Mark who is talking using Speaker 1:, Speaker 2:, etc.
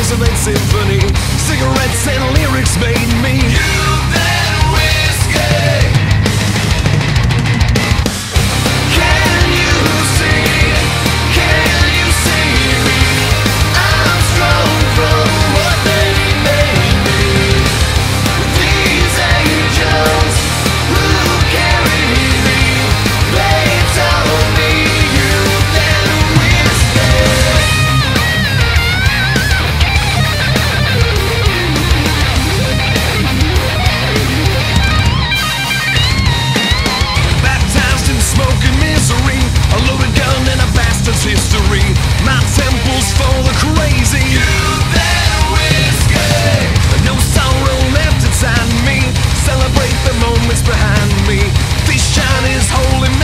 Speaker 1: porcelain symphony. Cigarettes and lyrics made me youth and whiskey. Can you see? Can you see me? I'm strong from what they made me. These angels who carry me, they told me youth and whiskey. Baptized in smoke and misery, a loaded gun and a bastard's history. My temple's full of crazy youth and whiskey. No sorrow left inside me. Celebrate the moments behind me. This shine is holding